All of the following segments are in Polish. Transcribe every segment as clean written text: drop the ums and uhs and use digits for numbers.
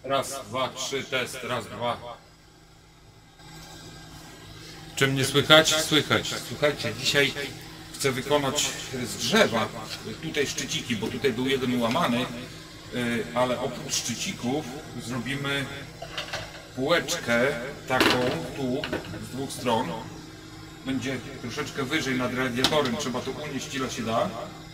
Raz, dwa, trzy, test, raz, dwa. Czy mnie słychać? Słychać. Słuchajcie, dzisiaj chcę wykonać z drzewa tutaj szczyciki, bo tutaj był jeden ułamany, ale oprócz szczycików zrobimy półeczkę taką tu z dwóch stron. Będzie troszeczkę wyżej nad radiatorem, trzeba to unieść ile się da.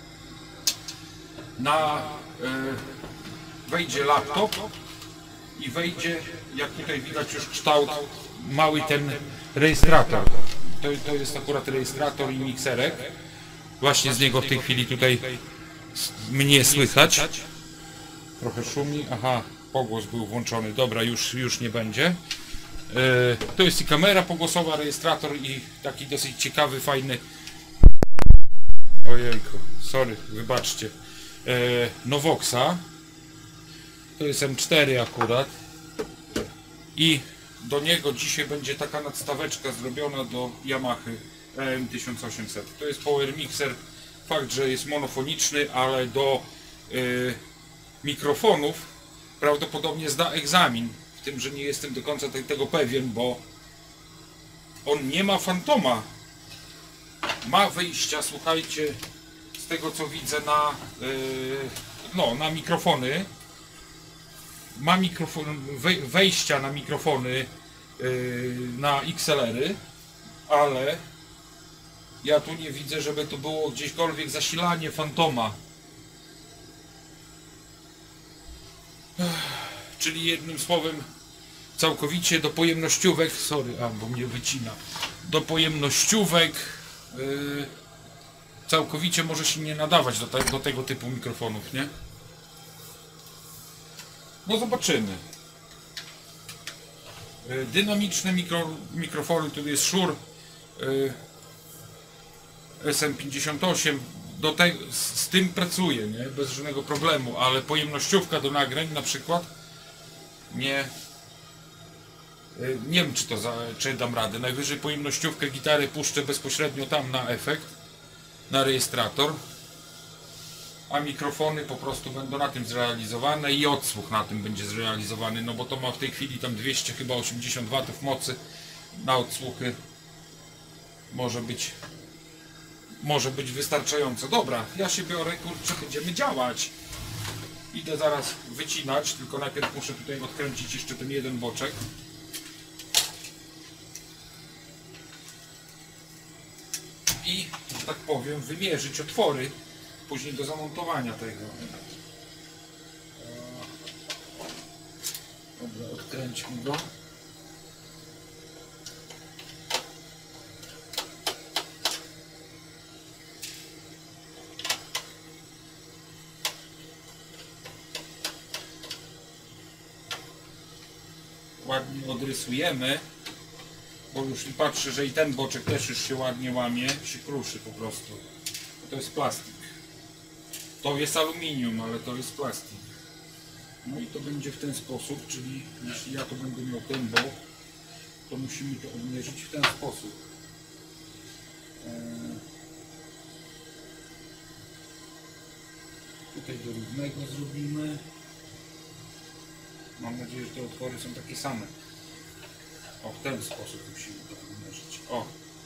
Wejdzie laptop i wejdzie, jak tutaj widać już kształt, mały ten rejestrator. To jest akurat rejestrator i mikserek. Właśnie z niego w tej chwili tutaj mnie słychać. Trochę szumi. Aha, pogłos był włączony. Dobra, już nie będzie. To jest i kamera pogłosowa, rejestrator i taki dosyć ciekawy, fajny. Ojejku, sorry, wybaczcie. Novoxa. To jest M4 akurat. I do niego dzisiaj będzie taka nadstaweczka zrobiona do Yamaha EM1800. To jest power mixer. Fakt, że jest monofoniczny, ale do mikrofonów prawdopodobnie zda egzamin. W tym, że nie jestem do końca tego pewien, bo on nie ma fantoma. Ma wyjścia, słuchajcie, z tego co widzę na mikrofony. Ma wejścia na mikrofony na XLR-y, ale ja tu nie widzę, żeby tu było gdzieśkolwiek zasilanie fantoma. Czyli jednym słowem całkowicie do pojemnościówek, sorry, bo mnie wycina, do pojemnościówek całkowicie może się nie nadawać do tego typu mikrofonów, nie? No zobaczymy. Dynamiczne mikrofony, tu jest Shure SM58, z tym pracuję, nie? Bez żadnego problemu, ale pojemnościówka do nagrań na przykład nie wiem czy dam radę. Najwyżej pojemnościówkę gitary puszczę bezpośrednio tam na efekt, na rejestrator, a mikrofony po prostu będą na tym zrealizowane i odsłuch na tym będzie zrealizowany, no bo to ma w tej chwili tam 200 chyba 80 W mocy na odsłuchy. Może być wystarczająco. Dobra, ja się biorę, kurczę, będziemy działać. Idę zaraz wycinać, tylko najpierw muszę tutaj odkręcić jeszcze ten jeden boczek. I, że tak powiem, wymierzyć otwory później do zamontowania tego. Dobra, odkręćmy go. Ładnie odrysujemy, bo już patrzę, że i ten boczek też już się ładnie łamie, się kruszy po prostu. To jest plastik. To jest aluminium, ale to jest plastik. No i to będzie w ten sposób, czyli jeśli ja to będę miał ten bok, to musimy to odmierzyć w ten sposób. Tutaj do równego zrobimy. Mam nadzieję, że te otwory są takie same. O, w ten sposób musimy to wymierzyć. O!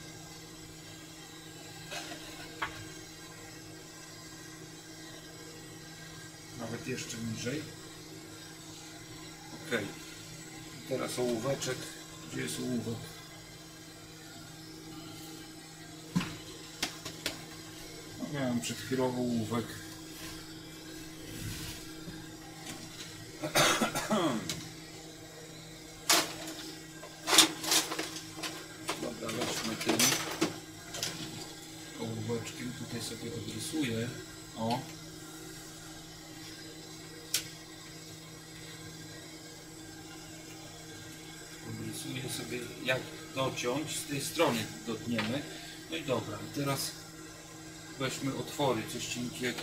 Nawet jeszcze niżej. Ok. Teraz ołóweczek. Gdzie jest ołówek? No, miałem przed chwilą ołówek. Dobra, weźmy tym ołóweczkiem. Tutaj sobie odrysuję. O! Odrysuję sobie, jak dociąć. Z tej strony dotniemy. No i dobra, i teraz weźmy otwory, coś cienkiego.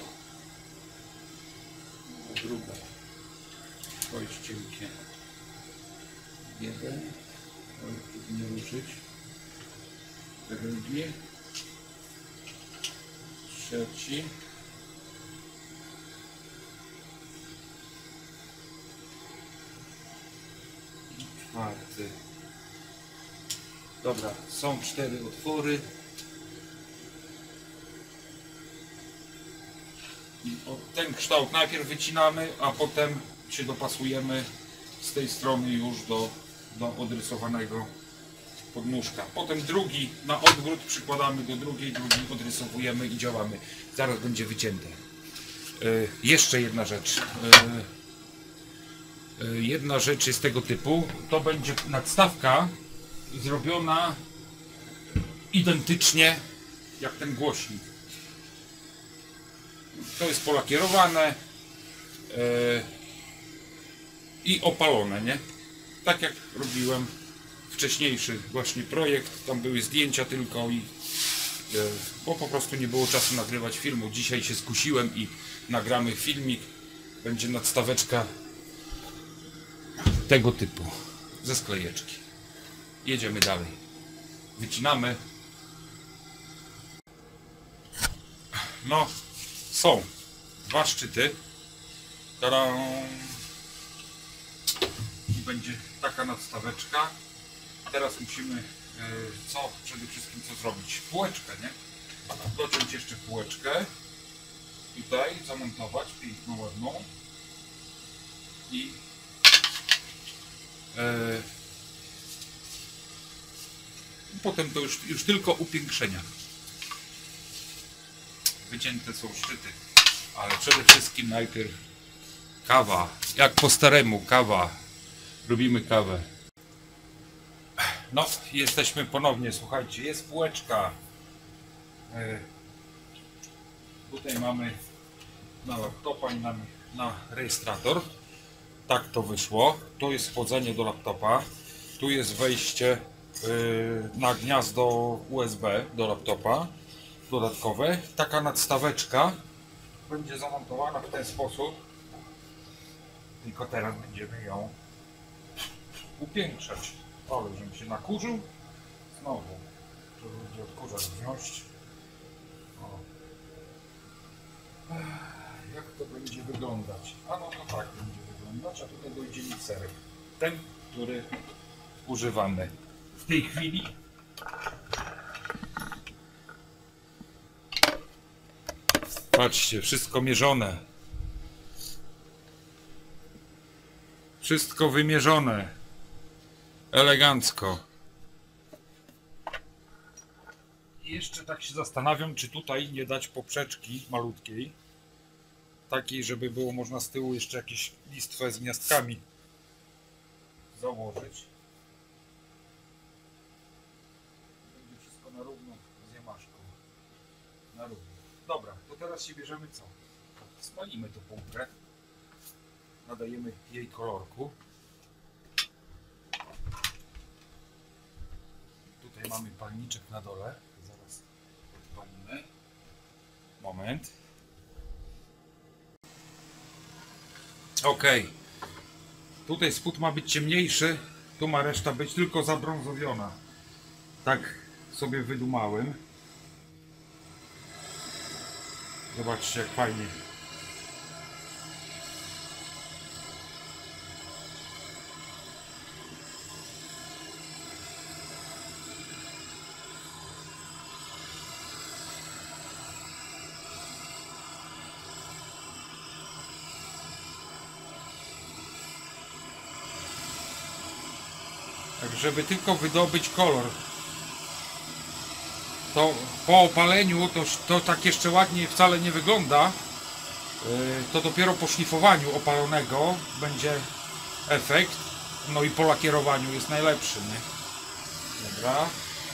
Druga. To jest cienkie. Jeden. Oj, tu nie ruszyć. Drugi. Trzeci. czwarty. Dobra, są 4 otwory. I ten kształt najpierw wycinamy, a potem się dopasujemy z tej strony już do odrysowanego podnóżka. Potem drugi na odwrót przykładamy do drugiej, drugi odrysowujemy i działamy. Zaraz będzie wycięte. Jeszcze jedna rzecz. Jedna rzecz jest tego typu. To będzie nadstawka zrobiona identycznie jak ten głośnik. To jest polakierowane i opalone, nie? Tak jak robiłem wcześniejszy właśnie projekt, tam były zdjęcia tylko i bo po prostu nie było czasu nagrywać filmu. Dzisiaj się skusiłem i nagramy filmik. Będzie nadstaweczka tego typu ze sklejeczki. Jedziemy dalej. Wycinamy. No, są 2 szczyty. Tadam. I będzie taka nadstaweczka. Teraz musimy przede wszystkim co zrobić? Półeczkę, nie? Dociąć jeszcze półeczkę. Tutaj zamontować piękną, ładną. I potem to już tylko upiększenia. Wycięte są szczyty, ale przede wszystkim najpierw kawa. Jak po staremu, kawa. Lubimy kawę. No, jesteśmy ponownie, słuchajcie, jest półeczka. Tutaj mamy na laptopa i na rejestrator. Tak to wyszło. Tu jest wchodzenie do laptopa. Tu jest wejście na gniazdo USB do laptopa. Dodatkowe. Taka nadstaweczka będzie zamontowana w ten sposób. Tylko teraz będziemy ją upiększać. Ale żebym się nakurzył. Znowu. Trzeba będzie odkurzacz wziąć. O. Jak to będzie wyglądać? A no to tak będzie wyglądać, a tutaj dojdzie mikserek. Ten, który używamy w tej chwili. Patrzcie, wszystko mierzone. Wszystko wymierzone. Elegancko. I jeszcze tak się zastanawiam, czy tutaj nie dać poprzeczki malutkiej. Takiej, żeby było można z tyłu jeszcze jakieś listwę z gniazdkami założyć. Będzie wszystko na równo z jamaszką. Na równo. Dobra, to teraz się bierzemy co? Spalimy tą pompkę. Nadajemy jej kolorku. Tutaj mamy palniczek na dole. Zaraz odpalimy. Moment. Ok. Tutaj spód ma być ciemniejszy. Tu ma reszta być tylko zabrązowiona. Tak sobie wydumałem. Zobaczcie jak fajnie. Tak, żeby tylko wydobyć kolor. To po opaleniu to tak jeszcze ładnie wcale nie wygląda. To dopiero po szlifowaniu opalonego będzie efekt. No i po lakierowaniu jest najlepszy, nie? Dobra.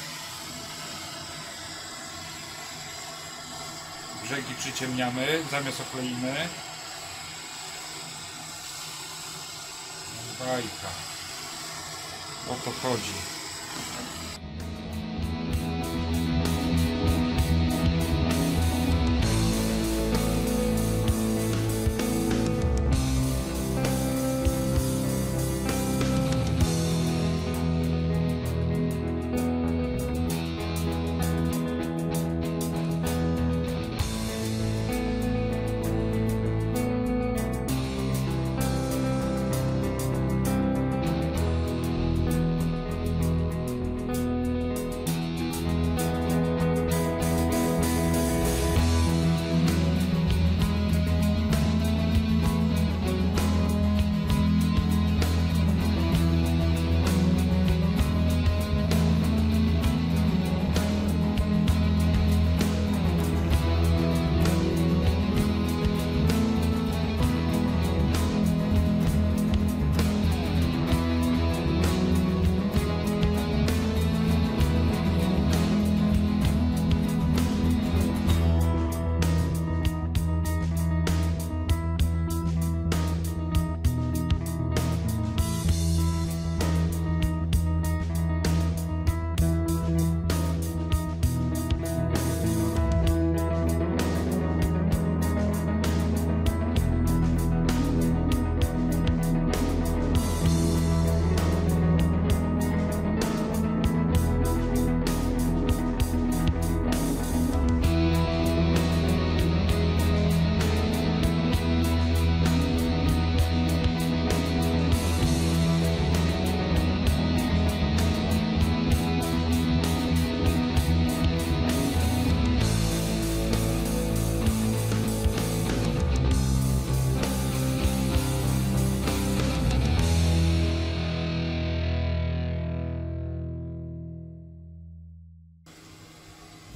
Brzegi przyciemniamy, zamiast okleimy. Bajka. O to chodzi.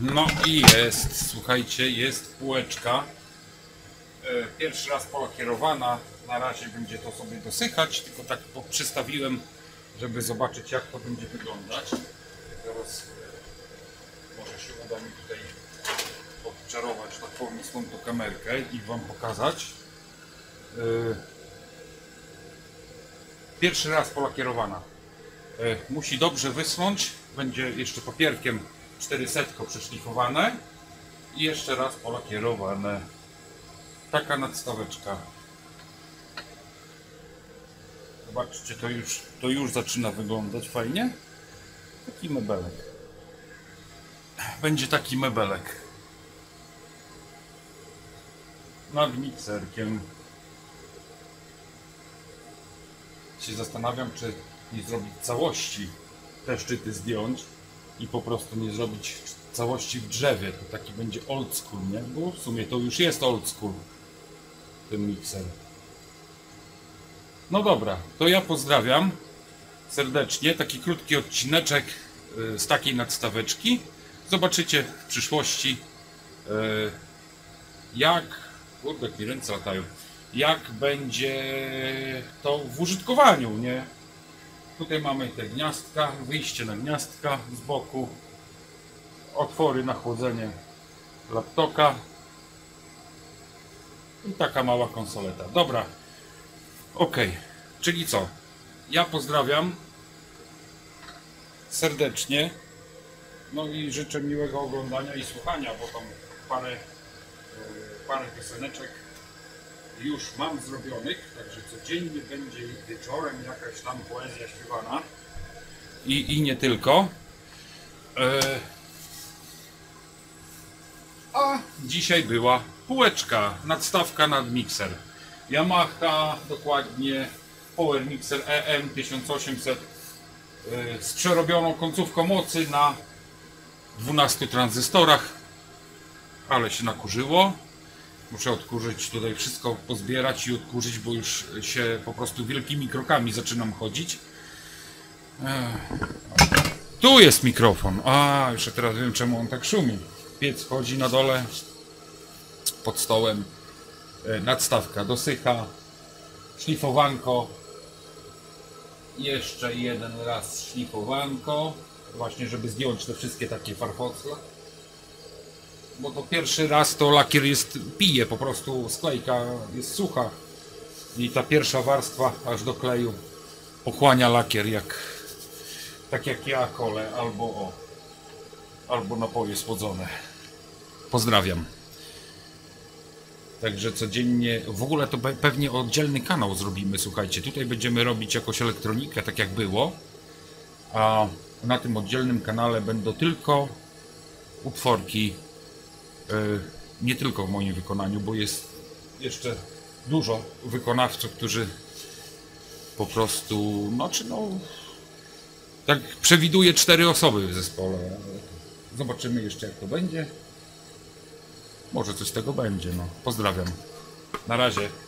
No i jest, słuchajcie, jest półeczka. Pierwszy raz polakierowana. Na razie będzie to sobie dosychać, tylko tak przystawiłem, żeby zobaczyć, jak to będzie wyglądać. Teraz może się uda mi tutaj odczarować, tak powiem, stąd tą kamerkę i Wam pokazać. Pierwszy raz polakierowana. Musi dobrze wysnąć. Będzie jeszcze papierkiem 400 przeszlifowane i jeszcze raz polakierowane. Taka nadstaweczka. Zobaczcie, to już zaczyna wyglądać fajnie. Taki mebelek. Będzie taki mebelek. Nad mikserkiem. Się zastanawiam, czy nie zrobić całości, te szczyty zdjąć i po prostu nie zrobić całości w drzewie. To taki będzie old school, nie? Bo w sumie to już jest old school, ten mikser. No dobra, to ja pozdrawiam serdecznie. Taki krótki odcineczek z takiej nadstaweczki. Zobaczycie w przyszłości, jak... Kurde, mi ręce latają. Jak będzie to w użytkowaniu, nie? Tutaj mamy te gniazdka, wyjście na gniazdka z boku, otwory na chłodzenie laptopa i taka mała konsoleta. Dobra, ok, czyli co? Ja pozdrawiam serdecznie, no i życzę miłego oglądania i słuchania, bo tam parę pioseneczek już mam zrobionych, także codziennie będzie wieczorem jakaś tam poezja śpiewana i nie tylko. A dzisiaj była półeczka, nadstawka nad mikser. Yamaha, dokładnie Power Mixer EM 1800 z przerobioną końcówką mocy na 12 tranzystorach, ale się nakurzyło. Muszę odkurzyć tutaj wszystko, pozbierać i odkurzyć, bo już się po prostu wielkimi krokami zaczynam chodzić. Tu jest mikrofon. A, już teraz wiem, czemu on tak szumi. Piec chodzi na dole, pod stołem. Nadstawka dosycha. Szlifowanko. Jeszcze jeden raz szlifowanko. Właśnie, żeby zdjąć te wszystkie takie farfocle. Bo to pierwszy raz to lakier pije, po prostu sklejka jest sucha i ta pierwsza warstwa aż do kleju pochłania lakier, tak jak ja kolę albo napoje słodzone. Pozdrawiam. Także codziennie, w ogóle to pewnie oddzielny kanał zrobimy, słuchajcie, tutaj będziemy robić jakąś elektronikę, tak jak było, a na tym oddzielnym kanale będą tylko utworki. Nie tylko w moim wykonaniu, bo jest jeszcze dużo wykonawców, którzy po prostu, tak przewiduję 4 osoby w zespole. Zobaczymy jeszcze, jak to będzie. Może coś z tego będzie. No. Pozdrawiam. Na razie.